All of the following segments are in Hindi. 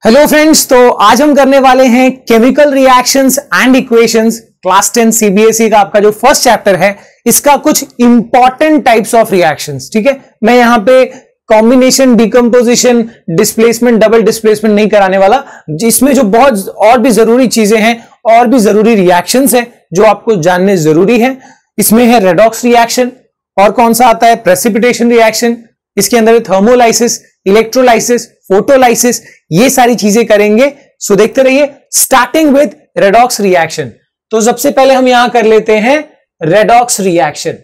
हेलो फ्रेंड्स, तो आज हम करने वाले हैं chemical reactions and equations class 10 CBSE का आपका जो फर्स्ट चैप्टर है इसका कुछ इंपॉर्टेंट टाइप्स ऑफ रिएक्शंस। ठीक है, मैं यहां पे combination, decomposition, displacement, double displacement नहीं कराने वाला, जिसमें जो बहुत और भी जरूरी चीजें हैं और भी जरूरी रिएक्शंस है जो आपको जानने जरूरी है। इसमें है रेडॉक्स रिएक्शन, और कौन सा आता है प्रेसिपिटेशन रिएक्शन, इसके अंदर थर्मोलाइसिस, इलेक्ट्रोलाइसिस, फोटोलाइसिस, ये सारी चीजें करेंगे। सो देखते रहिए, स्टार्टिंग विद रेडॉक्स रिएक्शन। तो सबसे पहले हम यहां कर लेते हैं रेडॉक्स रिएक्शन।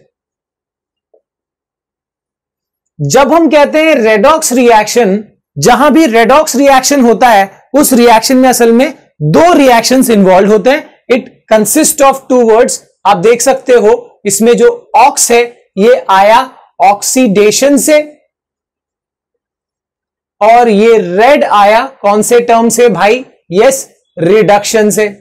जब हम कहते हैं रेडॉक्स रिएक्शन, जहां भी रेडॉक्स रिएक्शन होता है उस रिएक्शन में असल में दो रिएक्शंस इन्वॉल्व होते हैं। It consist of two words. आप देख सकते हो इसमें जो ऑक्स है ये आया ऑक्सीडेशन से, और ये रेड आया कौन से टर्म से भाई? यस, रिडक्शन से।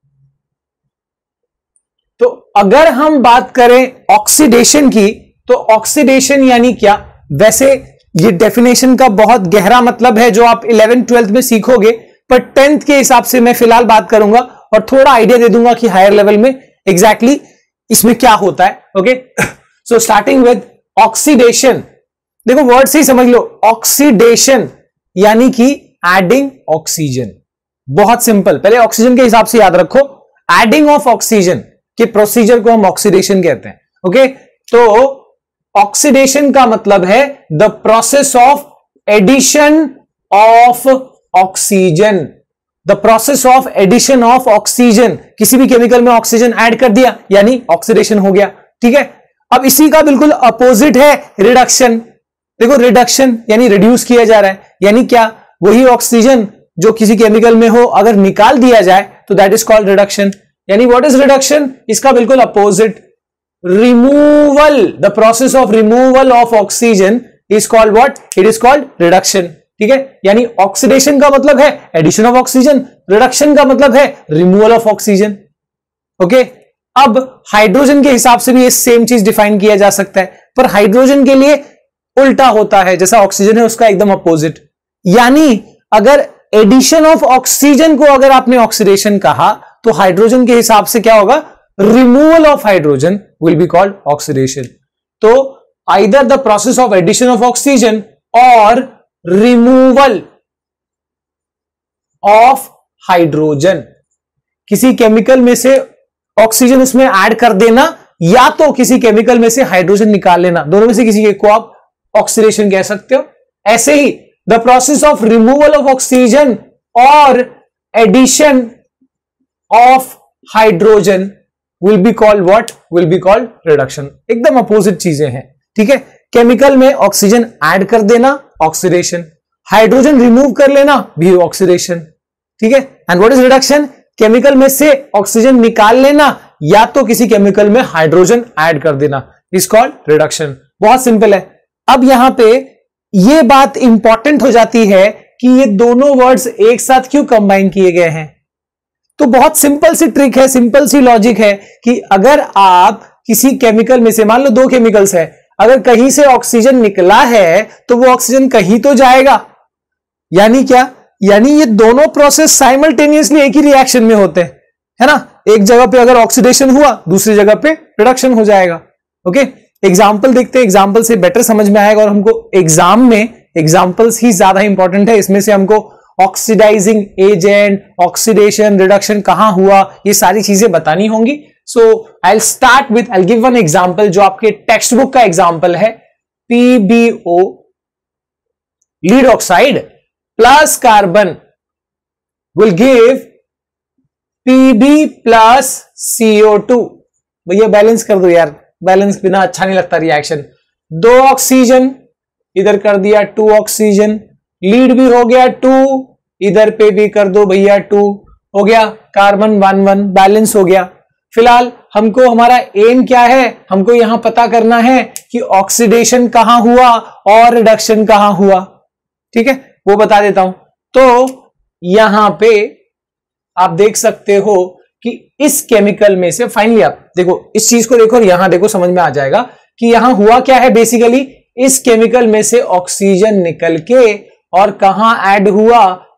तो अगर हम बात करें ऑक्सीडेशन की, तो ऑक्सीडेशन यानी क्या? वैसे ये डेफिनेशन का बहुत गहरा मतलब है जो आप 11th-12th में सीखोगे, पर 10th के हिसाब से मैं फिलहाल बात करूंगा और थोड़ा आइडिया दे दूंगा कि हायर लेवल में एग्जैक्टली इसमें क्या होता है। Okay, so starting with oxidation. देखो वर्ड से ही समझ लो, ऑक्सीडेशन यानी कि एडिंग ऑक्सीजन। बहुत सिंपल, पहले ऑक्सीजन के हिसाब से याद रखो, एडिंग ऑफ ऑक्सीजन के प्रोसीजर को हम ऑक्सीडेशन कहते हैं। ओके, तो ऑक्सीडेशन का मतलब है the process of addition of oxygen. The process of addition of oxygen, किसी भी केमिकल में ऑक्सीजन ऐड कर दिया यानी ऑक्सीडेशन हो गया। ठीक है, अब इसी का बिल्कुल अपोजिट है रिडक्शन। देखो रिडक्शन यानी रिड्यूस किया जा रहा है, यानी क्या? वही ऑक्सीजन जो किसी केमिकल में हो अगर निकाल दिया जाए तो दैट इज कॉल्ड रिडक्शन। यानी व्हाट इज रिडक्शन? इसका बिल्कुल opposite, removal. The process of removal of oxygen is called what? It is called reduction. ठीक है, यानी ऑक्सीडेशन का मतलब है एडिशन ऑफ ऑक्सीजन, रिडक्शन का मतलब है रिमूवल ऑफ ऑक्सीजन। ओके, अब हाइड्रोजन के हिसाब से भी ये सेम चीज डिफाइन किया जा सकता है, पर हाइड्रोजन के लिए उल्टा होता है, जैसा ऑक्सीजन है उसका एकदम अपोजिट। यानी अगर एडिशन ऑफ ऑक्सीजन को अगर आपने ऑक्सीडेशन कहा तो हाइड्रोजन के हिसाब से क्या होगा? Removal of hydrogen will be called oxidation. तो either the process of addition of oxygen और रिमूवल ऑफ हाइड्रोजन, किसी केमिकल में से ऑक्सीजन उसमें ऐड कर देना या तो किसी केमिकल में से हाइड्रोजन निकाल लेना, दोनों में से किसी एक को आप ऑक्सीडेशन कह सकते हो। ऐसे ही the process of removal of oxygen और addition of hydrogen will be called what? Will be called reduction. एकदम अपोजिट चीजें हैं। ठीक है, केमिकल में ऑक्सीजन ऐड कर देना ऑक्सीडेशन, हाइड्रोजन रिमूव कर लेना भी ऑक्सीडेशन। ठीक है, and what is reduction? Chemical में से ऑक्सीजन निकाल लेना या तो किसी केमिकल में हाइड्रोजन ऐड कर देना इज कॉल्ड रिडक्शन। बहुत सिंपल है। अब यहां पे ये बात इंपॉर्टेंट हो जाती है कि ये दोनों वर्ड्स एक साथ क्यों कंबाइन किए गए हैं। तो बहुत सिंपल सी ट्रिक है, सिंपल सी लॉजिक है कि अगर आप किसी केमिकल में से, मान लो दो केमिकल्स है, अगर कहीं से ऑक्सीजन निकला है तो वो ऑक्सीजन कहीं तो जाएगा। यानी क्या? यानी ये दोनों प्रोसेस साइमल्टेनियसली एक ही रिएक्शन में होते हैं, है ना। एक जगह पे अगर ऑक्सीडेशन हुआ, दूसरी जगह पे रिडक्शन हो जाएगा। ओके, एग्जाम्पल देखते हैं, एग्जाम्पल से बेटर समझ में आएगा। और हमको एग्जाम में एग्जाम्पल्स ही ज्यादा इंपॉर्टेंट है, इसमें से हमको ऑक्सीडाइजिंग एजेंट, ऑक्सीडेशन, रिडक्शन कहां हुआ, ये सारी चीजें बतानी होंगी। So I start with, I give one example जो आपके टेक्स्ट बुक का एग्जाम्पल है। PbO lead oxide plus carbon will give Pb plus CO2। भैया बैलेंस कर दो यार, बैलेंस बिना अच्छा नहीं लगता रिएक्शन। 2 ऑक्सीजन इधर कर दिया, 2 ऑक्सीजन, लीड भी हो गया 2, इधर पे भी कर दो भैया 2, हो गया कार्बन 1-1, बैलेंस हो गया। फिलहाल हमको हमारा एम क्या है? हमको यहां पता करना है कि ऑक्सीडेशन कहां हुआ और रिडक्शन कहां हुआ। ठीक है, वो बता देता हूं। तो यहां पे आप देख सकते हो कि इस केमिकल में से फाइनली, आप देखो इस चीज को देखो और यहां देखो, समझ में आ जाएगा कि यहां हुआ क्या है। बेसिकली इस केमिकल में से ऑक्सीजन निकल के और कहां ऐड हुआ,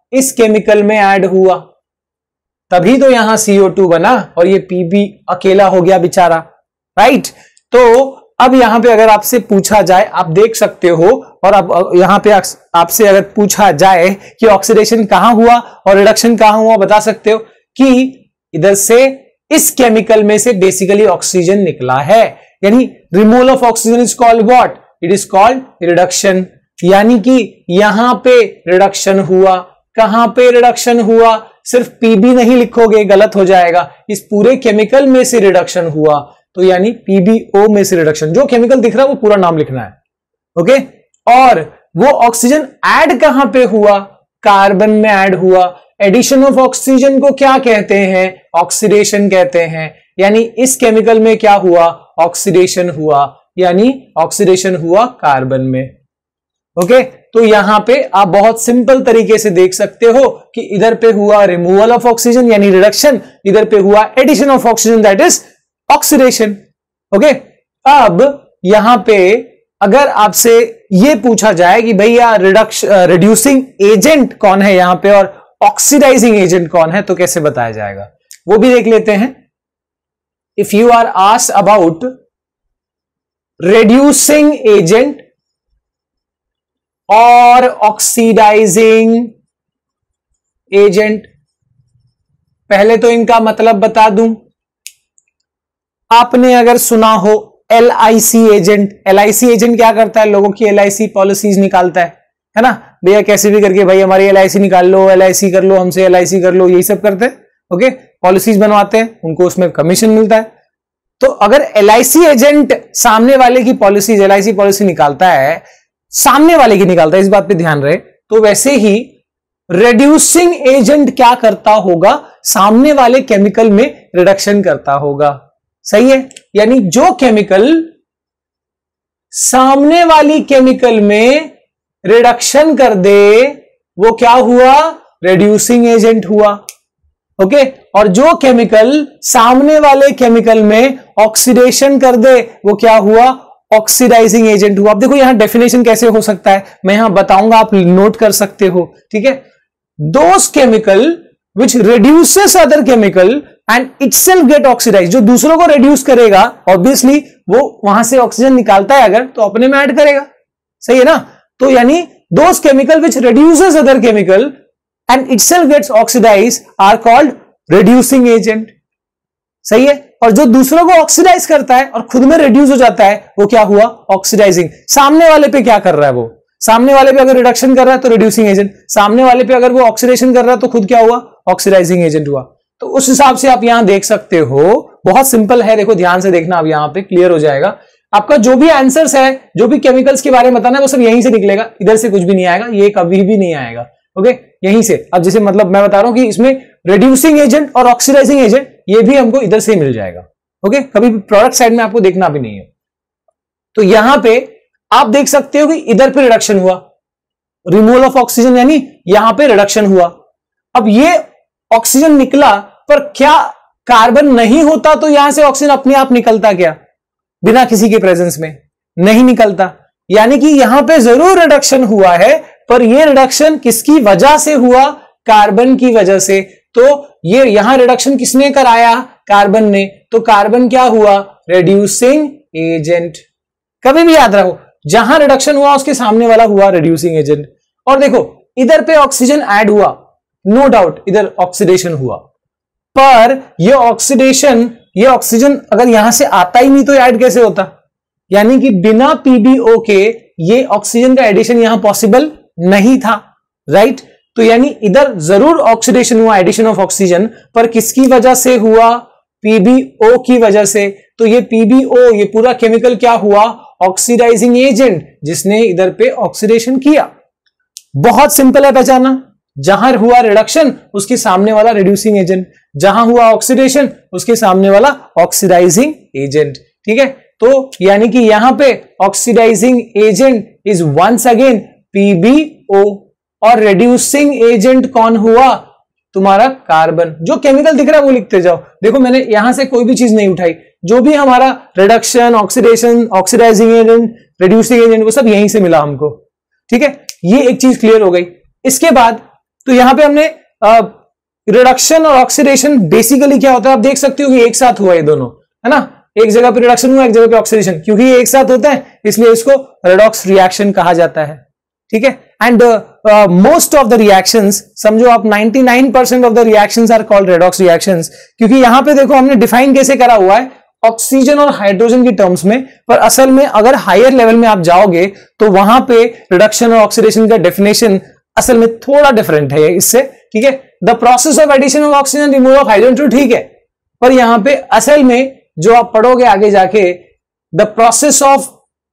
इस केमिकल में ऐड हुआ, तभी तो यहां CO2 बना और ये Pb अकेला हो गया बेचारा, राइट। तो अब यहां पे अगर आपसे पूछा जाए, आप देख सकते हो, और अब यहां पे आपसे अगर पूछा जाए कि ऑक्सीडेशन कहां हुआ और रिडक्शन कहां हुआ, बता सकते हो कि इधर से इस केमिकल में से बेसिकली ऑक्सीजन निकला है, यानी removal of oxygen is called what, it is called reduction. यानी कि यहां पे रिडक्शन हुआ। कहां पे रिडक्शन हुआ, सिर्फ Pb नहीं लिखोगे, गलत हो जाएगा, इस पूरे केमिकल में से रिडक्शन हुआ, तो यानी PbO में से रिडक्शन। जो केमिकल दिख रहा है वो पूरा नाम लिखना है, ओके। और वो ऑक्सीजन ऐड कहां पे हुआ, कार्बन में ऐड हुआ। एडिशन ऑफ ऑक्सीजन को क्या कहते हैं, ऑक्सीडेशन कहते हैं। यानी इस केमिकल में क्या हुआ, ऑक्सीडेशन हुआ, यानी ऑक्सीडेशन हुआ कार्बन में, ओके। तो यहां पे आप बहुत सिंपल तरीके से देख सकते हो कि इधर पे हुआ रिमूवल ऑफ ऑक्सीजन यानी रिडक्शन, इधर पे हुआ addition of oxygen that is oxidation, okay. अब यहां पे अगर आपसे यह पूछा जाए कि भैया रिड्यूसिंग एजेंट कौन है यहां पे और ऑक्सीडाइजिंग एजेंट कौन है, तो कैसे बताया जाएगा, वो भी देख लेते हैं। If you are asked about reducing agent और ऑक्सीडाइजिंग एजेंट, पहले तो इनका मतलब बता दूं। आपने अगर सुना हो LIC एजेंट, LIC एजेंट क्या करता है, लोगों की LIC पॉलिसीज निकालता है ना, भैया कैसे भी करके भाई हमारी LIC निकाल लो, LIC कर लो, हमसे LIC कर लो, यही सब करते हैं, ओके। पॉलिसीज बनवाते हैं, उनको उसमें कमीशन मिलता है। तो अगर LIC एजेंट सामने वाले की पॉलिसीज, LIC पॉलिसी निकालता है, सामने वाले की निकालता है, इस बात पे ध्यान रहे, तो वैसे ही रिड्यूसिंग एजेंट क्या करता होगा, सामने वाले केमिकल में रिडक्शन करता होगा, सही है। यानी जो केमिकल सामने वाली केमिकल में रिडक्शन कर दे वो क्या हुआ, रिड्यूसिंग एजेंट हुआ, ओके। और जो केमिकल सामने वाले केमिकल में ऑक्सीडेशन कर दे वो क्या हुआ, ऑक्सीडाइजिंग एजेंट हुआ। अब देखो यहां डेफिनेशन कैसे हो सकता है, मैं यहां बताऊंगा, आप नोट कर सकते हो, ठीक है। Those chemical which reduces other chemical and itself get oxidise, जो दूसरों को रिड्यूस करेगा, ऑब्वियसली वो वहां से ऑक्सीजन निकालता है अगर, तो अपने में ऐड करेगा, सही है ना। तो यानी those chemical which reduces other chemical and itself gets oxidise are called reducing agent, सही है। और जो दूसरों को ऑक्सीडाइज करता है और खुद में रिड्यूस हो जाता है वो क्या हुआ, ऑक्सीडाइजिंग। सामने वाले पे क्या कर रहा है, वो सामने वाले पे अगर रिडक्शन कर रहा है तो रिड्यूसिंग एजेंट, सामने वाले पे अगर वो ऑक्सीडेशन कर रहा है तो खुद क्या हुआ, ऑक्सीडाइजिंग एजेंट हुआ। तो उस हिसाब से आप यहां देख सकते हो, बहुत सिंपल है, देखो ध्यान से देखना, अब यहां पे क्लियर हो जाएगा आपका। जो भी आंसर्स है, जो भी केमिकल्स के बारे में बताना है, वो सब यहीं से निकलेगा, इधर से कुछ भी नहीं आएगा, ये कभी भी नहीं आएगा, ओके, यहीं से। अब जैसे मतलब मैं बता रहा हूं कि इसमें रिड्यूसिंग एजेंट और ऑक्सीडाइजिंग एजेंट ये भी हमको इधर से ही मिल जाएगा, ओके। कभी भी प्रोडक्ट साइड में आपको देखना भी नहीं है। तो यहां पे आप देख सकते हो कि इधर पे रिडक्शन हुआ, रिमूवल ऑफ ऑक्सीजन, यानी यहां पे रिडक्शन हुआ। अब ये ऑक्सीजन निकला, पर क्या कार्बन नहीं होता तो यहां से ऑक्सीजन अपने आप निकलता क्या, बिना किसी के प्रेजेंस में नहीं निकलता। यानी कि यहां पे जरूर रिडक्शन हुआ है, पर यह रिडक्शन किसकी वजह से हुआ, कार्बन की वजह से। तो ये यहां रिडक्शन किसने कराया, कार्बन ने, तो कार्बन क्या हुआ, रिड्यूसिंग एजेंट। कभी भी याद रखो, जहां रिडक्शन हुआ उसके सामने वाला हुआ रिड्यूसिंग एजेंट। और देखो इधर पे ऑक्सीजन ऐड हुआ, नो डाउट इधर ऑक्सीडेशन हुआ, पर ये ऑक्सीडेशन, ये ऑक्सीजन अगर यहां से आता ही नहीं तो ऐड कैसे होता। यानी कि बिना PbO के ये ऑक्सीजन का एडिशन यहां पॉसिबल नहीं था, राइट। तो यानी इधर जरूर ऑक्सीडेशन हुआ, एडिशन ऑफ ऑक्सीजन, पर किसकी वजह से हुआ, PbO की वजह से। तो ये PbO, ये पूरा केमिकल क्या हुआ, ऑक्सीडाइजिंग एजेंट, जिसने इधर पे ऑक्सीडेशन किया। बहुत सिंपल है पहचाना, जहां हुआ रिडक्शन उसके सामने वाला रिड्यूसिंग एजेंट, जहां हुआ ऑक्सीडेशन उसके सामने वाला ऑक्सीडाइजिंग एजेंट, ठीक है। तो यानी कि यहां पे oxidising agent is once again PbO, और रिड्यूसिंग एजेंट कौन हुआ, तुम्हारा कार्बन। जो केमिकल दिख रहा है वो लिखते जाओ। देखो मैंने यहां से कोई भी चीज नहीं उठाई, जो भी हमारा reduction, oxidation, oxidising agent, reducing agent, वो सब यहीं से मिला हमको, ठीक है। ये एक चीज क्लियर हो गई। इसके बाद तो यहां पे हमने रिडक्शन और ऑक्सीडेशन बेसिकली क्या होता है आप देख सकते हो कि एक साथ हुआ ये दोनों, है ना, एक जगह पे रिडक्शन हुआ, एक जगह पे ऑक्सीडेशन, क्योंकि ये एक साथ होता है इसलिए इसको रेडॉक्स रिएक्शन कहा जाता है, ठीक है। And most of the reactions, समझो आप 99% of the reactions are called redox reactions, क्योंकि यहां पे देखो हमने डिफाइन कैसे करा हुआ है ऑक्सीजन और हाइड्रोजन की टर्म्स में, पर असल में अगर हायर लेवल में आप जाओगे तो वहां पे रिडक्शन और ऑक्सीडेशन का डेफिनेशन असल में थोड़ा डिफरेंट है इससे, ठीक है। The process of addition of oxygen, removal of hydrogen, तो ठीक है, पर यहां पे असल में जो आप पढ़ोगे आगे जाके, the process of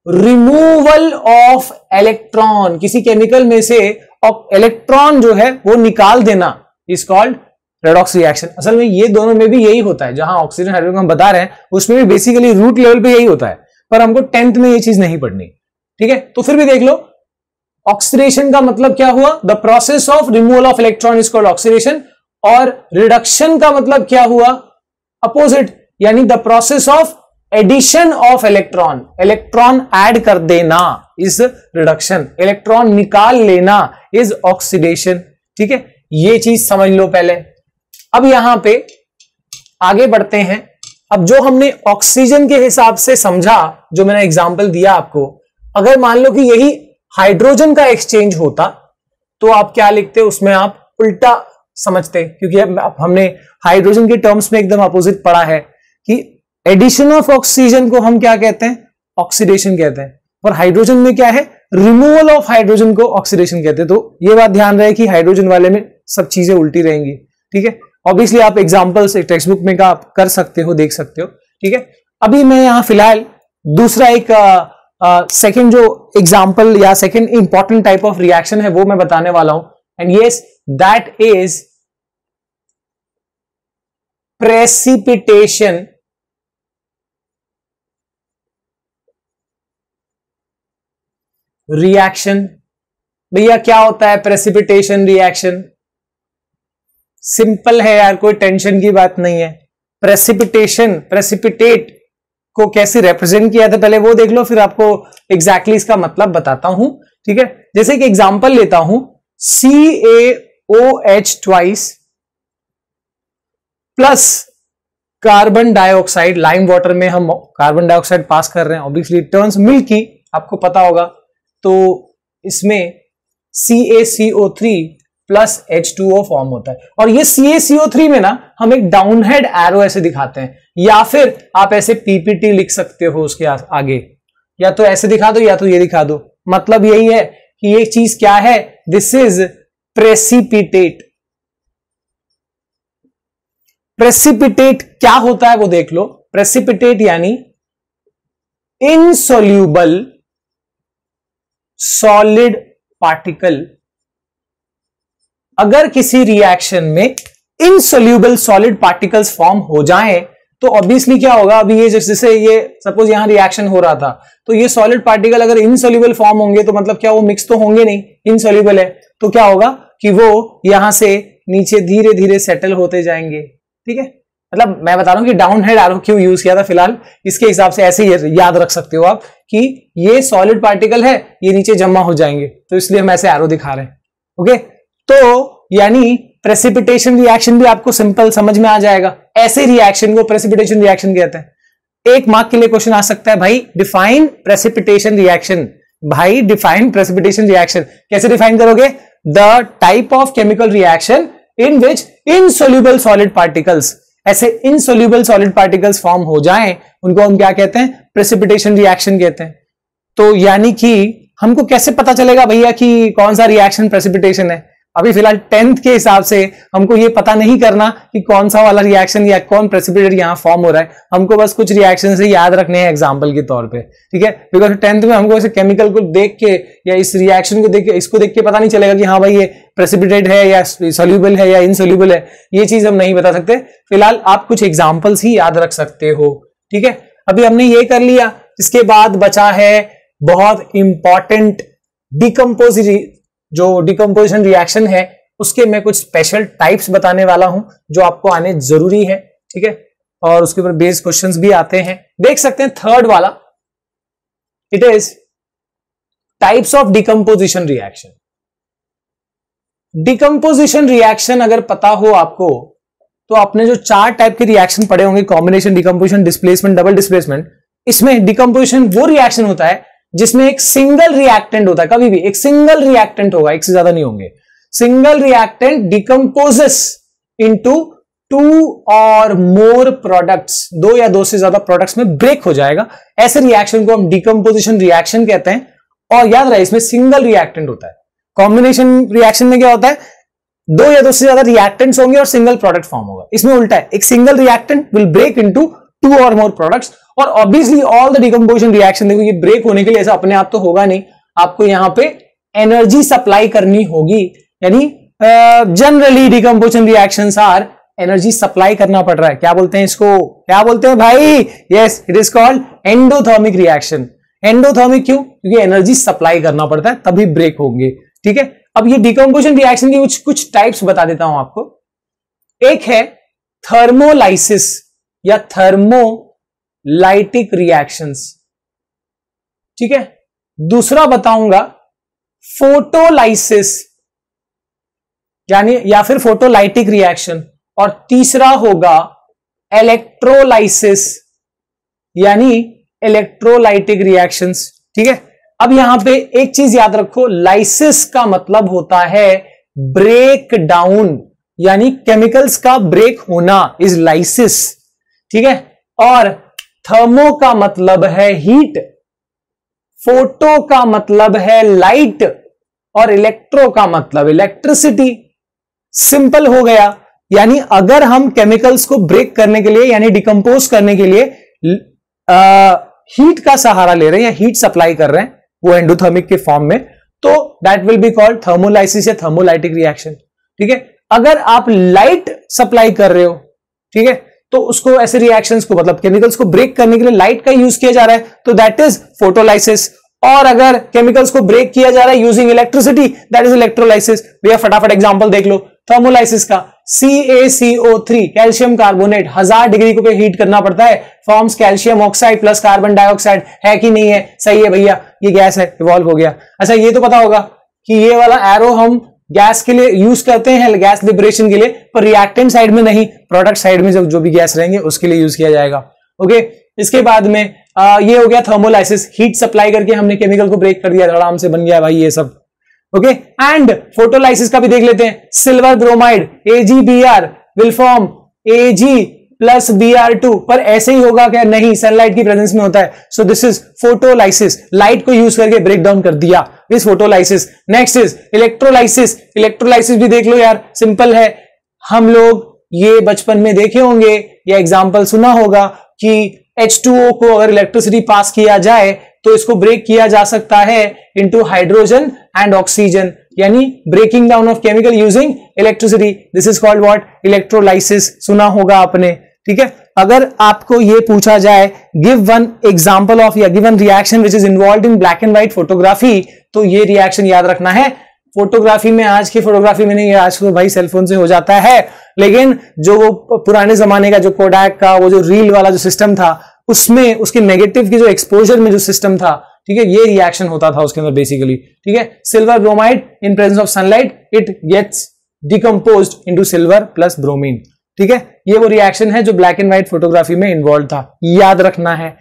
removal of electron, किसी केमिकल में से इलेक्ट्रॉन जो है वो निकाल देना, इज कॉल्ड रेडॉक्स रिएक्शन। असल में ये दोनों में भी यही होता है, जहां ऑक्सीजन हाइड्रोजन हम बता रहे हैं उसमें भी बेसिकली रूट लेवल पे यही होता है, पर हमको 10th में ये चीज नहीं पढ़नी, ठीक है। तो फिर भी देख लो, ऑक्सीडेशन का मतलब क्या हुआ, the process of removal of electron is called oxidation, और रिडक्शन का मतलब क्या हुआ, अपोजिट, यानी the process of addition of electron, electron add कर देना इज रिडक्शन, इलेक्ट्रॉन निकाल लेना इज ऑक्सीडेशन, ठीक है। ये चीज समझ लो पहले। अब यहां पे आगे बढ़ते हैं। अब जो हमने ऑक्सीजन के हिसाब से समझा, जो मैंने एग्जांपल दिया आपको, अगर मान लो कि यही हाइड्रोजन का एक्सचेंज होता तो आप क्या लिखते, उसमें आप उल्टा समझते, क्योंकि अब हमने हाइड्रोजन के टर्म्स में एकदम अपोजिट पढ़ा है कि एडिशन ऑफ ऑक्सीजन को हम क्या कहते हैं, ऑक्सीडेशन कहते हैं, और हाइड्रोजन में क्या है, रिमूवल ऑफ हाइड्रोजन को ऑक्सीडेशन कहते हैं। तो ये बात ध्यान रहे कि हाइड्रोजन वाले में सब चीजें उल्टी रहेंगी, ठीक है। ऑब्वियसली आप एग्जांपल्स टेक्स्ट बुक में का आप कर सकते हो, देख सकते हो, ठीक है। अभी मैं यहां फिलहाल दूसरा एक सेकंड जो एग्जांपल या second important type of reaction है वो मैं बताने वाला हूं, and yes that is precipitation reaction. भैया क्या होता है प्रेसिपिटेशन रिएक्शन? सिंपल है यार, कोई टेंशन की बात नहीं है। प्रेसिपिटेशन, प्रेसिपिटेट को कैसे रिप्रेजेंट किया था पहले वो देख लो, फिर आपको एग्जैक्टली इसका मतलब बताता हूं, ठीक है। जैसे कि एग्जांपल लेता हूं, CaOH twice plus carbon dioxide, lime water में हम कार्बन डाइऑक्साइड पास कर रहे हैं, ऑब्वियसली टर्न्स मिल्की, आपको पता होगा, तो इसमें CaCO3 प्लस H2O फॉर्म होता है। और ये CaCO3 में ना हम एक डाउनहेड एरो ऐसे दिखाते हैं, या फिर आप ऐसे PPT लिख सकते हो उसके आगे, या तो ऐसे दिखा दो या तो ये दिखा दो। मतलब यही है कि ये चीज क्या है, दिस इज प्रेसिपिटेट। प्रेसिपिटेट क्या होता है वो देख लो। प्रेसिपिटेट यानी इनसोल्यूबल सॉलिड पार्टिकल। अगर किसी रिएक्शन में इनसोल्यूबल सॉलिड पार्टिकल्स फॉर्म हो जाएं तो ऑब्वियसली क्या होगा, अभी ये जैसे ये सपोज यहां रिएक्शन हो रहा था, तो ये सॉलिड पार्टिकल अगर इनसोल्यूबल फॉर्म होंगे तो मतलब क्या वो मिक्स तो होंगे नहीं, इनसोल्यूबल है, तो क्या होगा कि वो यहां से नीचे धीरे धीरे सेटल होते जाएंगे, ठीक है। मतलब मैं बता रहा हूं कि डाउन हेड एरो क्यों यूज किया था, फिलहाल इसके हिसाब से ऐसे याद रख सकते हो आप कि ये सॉलिड पार्टिकल है, ये नीचे जमा हो जाएंगे, तो इसलिए हम ऐसे एरो दिखा रहे हैं, ओके। तो यानी प्रेसिपिटेशन रिएक्शन भी आपको सिंपल समझ में आ जाएगा। ऐसे रिएक्शन को प्रेसिपिटेशन रिएक्शन कहते हैं। एक मार्क के लिए क्वेश्चन आ सकता है, भाई डिफाइन प्रेसिपिटेशन रिएक्शन। भाई डिफाइन प्रेसिपिटेशन रिएक्शन कैसे डिफाइन करोगे? The type of chemical reaction in which insoluble solid particles, ऐसे इनसोल्यूबल सॉलिड पार्टिकल्स फॉर्म हो जाएं, उनको हम क्या कहते हैं? प्रेसिपिटेशन रिएक्शन कहते हैं। तो यानी कि हमको कैसे पता चलेगा भैया कि कौन सा रिएक्शन प्रेसिपिटेशन है? अभी फिलहाल 10th के हिसाब से हमको ये पता नहीं करना कि कौन सा वाला रिएक्शन या कौन प्रेसिपिटेट यहां फॉर्म हो रहा है, हमको बस कुछ रिएक्शन से याद रखने हैं एग्जांपल के तौर पे, ठीक है। बिकॉज 10th में हमको इस केमिकल को देख के या इस रिएक्शन को देख के, इसको देख के पता नहीं चलेगा कि हाँ भाई ये प्रेसिपिटेट है या सोल्यूबल है या इनसोल्यूबल है, ये चीज हम नहीं बता सकते। फिलहाल आप कुछ एग्जाम्पल्स ही याद रख सकते हो, ठीक है। अभी हमने ये कर लिया, इसके बाद बचा है बहुत इंपॉर्टेंट जो डिकम्पोजिशन रिएक्शन है, उसके मैं कुछ स्पेशल टाइप्स बताने वाला हूं जो आपको आने जरूरी है, ठीक है। और उसके ऊपर बेस्ड क्वेश्चंस भी आते हैं, देख सकते हैं। थर्ड वाला, it is types of decomposition reaction. Decomposition reaction अगर पता हो आपको, तो आपने जो 4 टाइप के रिएक्शन पढ़े होंगे, combination, decomposition, displacement, double displacement, इसमें डिकम्पोजिशन वो रिएक्शन होता है जिसमें एक सिंगल रिएक्टेंट होता है। कभी भी एक सिंगल रिएक्टेंट होगा, एक से ज्यादा नहीं होंगे। सिंगल रिएक्टेंट डिकम्पोजेस इनटू 2 और मोर प्रोडक्ट्स, 2 या 2 से ज्यादा प्रोडक्ट्स में ब्रेक हो जाएगा। ऐसे रिएक्शन को हम डिकम्पोजिशन रिएक्शन कहते हैं। और याद रहे, इसमें सिंगल रिएक्टेंट होता है। कॉम्बिनेशन रिएक्शन में क्या होता है, 2 या 2 से ज्यादा रिएक्टेंट्स होंगे और सिंगल प्रोडक्ट फॉर्म होगा। इसमें उल्टा है, एक single reactant will break into 2 और मोर प्रोडक्ट्स। और obviously all the decomposition reaction, देखो ये ब्रेक होने के लिए ऐसा अपने आप तो होगा नहीं, आपको यहां पे एनर्जी सप्लाई करनी होगी। यानी generally decomposition reactions are, energy supply करना पड़ रहा है। क्या बोलते हैं इसको, क्या बोलते हैं भाई? Yes, it is called endothermic reaction. Endothermic क्यों? क्योंकि एनर्जी सप्लाई करना पड़ता है, तभी ब्रेक होंगे। ठीक है, अब ये डिकम्पोजिशन रिएक्शन की कुछ टाइप्स बता देता हूं आपको। एक है थर्मोलाइसिस या थर्मोलाइटिक रिएक्शंस। ठीक है, दूसरा बताऊंगा फोटोलाइसिस यानी या फिर फोटोलाइटिक रिएक्शन, और तीसरा होगा इलेक्ट्रोलाइसिस यानी इलेक्ट्रोलाइटिक रिएक्शंस। ठीक है, अब यहां पे एक चीज याद रखो, लाइसिस का मतलब होता है ब्रेक डाउन, यानी केमिकल्स का ब्रेक होना इज लाइसिस। ठीक है, और थर्मो का मतलब है हीट, फोटो का मतलब है लाइट, और इलेक्ट्रो का मतलब इलेक्ट्रिसिटी। सिंपल हो गया। यानी अगर हम केमिकल्स को ब्रेक करने के लिए यानी डिकम्पोज करने के लिए हीट का सहारा ले रहे हैं या हीट सप्लाई कर रहे हैं, वो एंडोथर्मिक के फॉर्म में, तो that will be called thermolysis या थर्मोलाइटिक रिएक्शन। ठीक है, अगर आप लाइट सप्लाई कर रहे हो, ठीक है, तो उसको ऐसे रिएक्शंस को मतलब केमिकल्स को ब्रेक करने के लिए लाइट का यूज किया जा रहा है, तो दैट इज फोटोलाइसिस। और अगर केमिकल्स को ब्रेक किया जा रहा है using electricity, that is electrolysis. भैया फटाफट एग्जांपल देख लो थर्मोलाइसिस का। CaCO3 कैल्शियम कार्बोनेट 1000 डिग्री को पे हीट करना पड़ता है, forms calcium oxide plus carbon dioxide. है कि नहीं है? सही है भैया, ये गैस है, इवॉल्व हो गया। अच्छा, ये तो पता होगा कि ये वाला एरो हम गैस के लिए यूज करते हैं, गैस लिबरेशन के लिए, पर रिएक्टेंट साइड में नहीं, प्रोडक्ट साइड में जो भी गैस रहेंगे उसके लिए यूज किया जाएगा। ओके, इसके बाद में ये हो गया थर्मोलाइसिस, हीट सप्लाई करके हमने केमिकल को ब्रेक कर दिया, आराम से बन गया भाई ये सब। ओके, एंड फोटोलाइसिस का भी देख लेते हैं। Silver bromide AgBr will form Ag plus Br2, पर ऐसे ही होगा क्या? नहीं, सनलाइट की प्रेजेंस में होता है। So this is photolysis, light को यूज करके ब्रेक डाउन कर दिया, this photolysis. Next is electrolysis. Electrolysis भी देख लो यार, सिंपल है। हम लोग ये बचपन में देखे होंगे या एग्जाम्पल सुना होगा कि H2O को अगर इलेक्ट्रिसिटी पास किया जाए तो इसको ब्रेक किया जा सकता है इनटू हाइड्रोजन एंड ऑक्सीजन, यानी breaking down of chemical using electricity. This is called what? Electrolysis. सुना होगा आपने। ठीक है, अगर आपको यह पूछा जाए गिव वन एग्जांपल ऑफ या given reaction which is involved in black and white photography, तो ये रिएक्शन याद रखना है। फोटोग्राफी में, आज की फोटोग्राफी में नहीं, आज तो भाई सेलफोन से हो जाता है, लेकिन जो वो पुराने जमाने का जो कोडैक का वो जो रील वाला जो सिस्टम था, उसमें उसके नेगेटिव की जो एक्सपोजर में जो सिस्टम था, ठीक है, ये रिएक्शन होता था उसके अंदर बेसिकली। ठीक है, silver bromide in presence of sunlight it gets decomposed into silver plus bromine. ठीक है, ये वो रिएक्शन है जो ब्लैक एंड व्हाइट फोटोग्राफी में इन्वॉल्व था, याद रखना है।